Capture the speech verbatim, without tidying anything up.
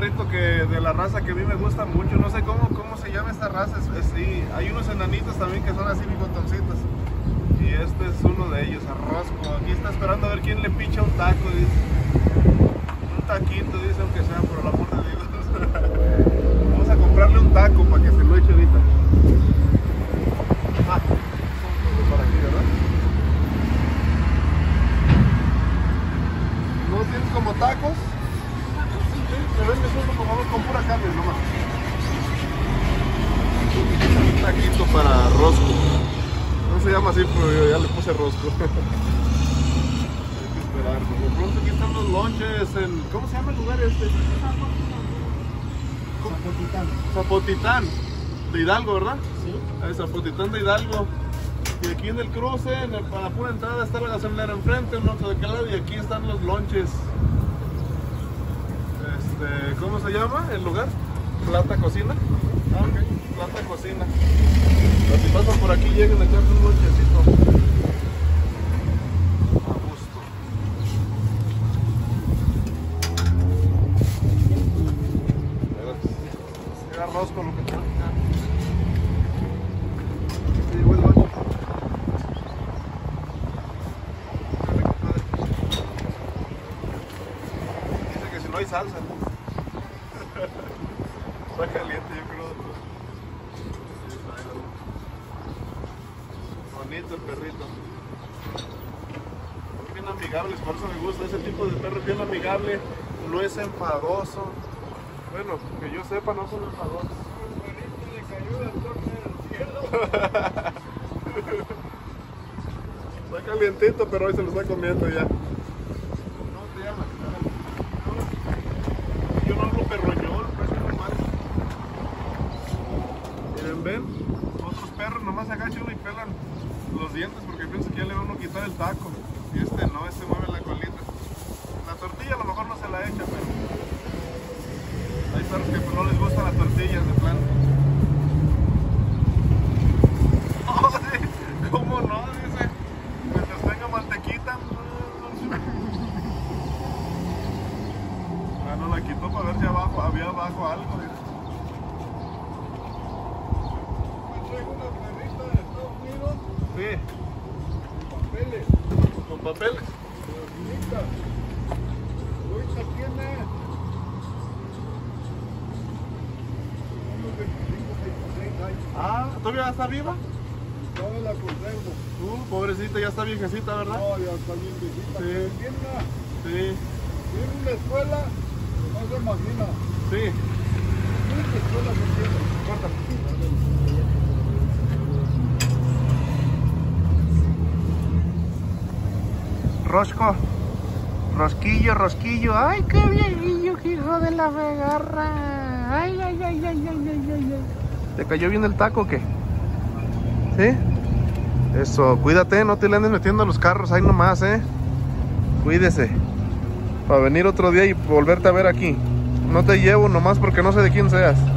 perrito que de la raza que a mí me gusta mucho. No sé cómo, cómo se llama esta raza. Es, es, sí, hay unos enanitos también que son así bigotoncitos. Y este es uno de ellos, Rosco. Aquí está esperando a ver quién le picha un taco, dice. Un taquito, dice, aunque sea, por el amor de Dios. Vamos a comprarle un taco para que se lo eche ahorita. Ah, para aquí, ¿verdad? ¿No tienes como tacos? Sí, me vendes uno como con pura carne nomás. Un taquito para Rosco. No se llama así, pero yo ya le puse Rosco. Hay que esperar. Por lo pronto aquí están los lonches en... ¿Cómo se llama el lugar este? Zapotitán. Zapotitán. De Hidalgo, ¿verdad? Sí. Ah, Zapotitán de Hidalgo. Y aquí en el cruce, en el, para la pura entrada, está la gasolinera enfrente, un otro de aquel lado, y aquí están los lonches. Este, ¿cómo se llama el lugar? Plata Cocina. Ah, ok. Plata Cocina. Pero si pasan por aquí, lleguen a echarse un lonchecito. A gusto. Era Rosco lo que tengo. Sí, buen lonche. Dice que si no hay salsa. Está caliente, yo creo. Bonito el perrito. Es bien amigable, por eso me gusta. Ese tipo de perro es bien amigable, no es enfadoso. Bueno, que yo sepa, no son enfadosos. El perrito le cayó del torno del cielo. Está calientito, pero hoy se lo está comiendo ya. ¿Cómo te llamas? Yo no hablo perroñol, pues es normal. Miren, ven, otros perros nomás agachan y pelan los dientes porque piensan que ya le van a quitar el taco. Y este no, este mueve la colita. La tortilla a lo mejor no se la echa, pero hay perros que no les gusta la tortilla de plano. Oh, sí. ¿Cómo no? Dice, mientras tenga mantequita. Ah, no la quitó para ver si abajo había abajo algo. Dice. Me traigo una perrita de Estados Unidos. Sí, Con papeles. con papeles. Bonita. Ahorita tiene unos veinticinco, veintiséis años. Ah, ¿todavía está viva? Toda la conservo. Uh, pobrecita, ya está viejecita, ¿verdad? No, ya está bien viejita. Sí. Pero tiene una, Sí, tiene una escuela que no se imagina. sí. Mucha escuela que tiene. Corta. Rosco. Rosquillo, Rosquillo. Ay, qué viejillo, qué hijo de la regarra. Ay, ay, ay, ay, ay, ay, ay, ay. ¿Te cayó bien el taco o qué? ¿Sí? Eso, cuídate, no te le andes metiendo a los carros ahí nomás, ¿eh? Cuídese. Para venir otro día y volverte a ver aquí. No te llevo nomás porque no sé de quién seas.